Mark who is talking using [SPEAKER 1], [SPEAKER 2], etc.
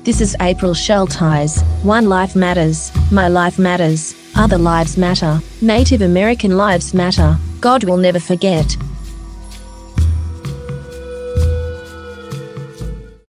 [SPEAKER 1] This is April Schulthies. One life matters. My life matters. Other lives matter. Native American lives matter. God will never forget.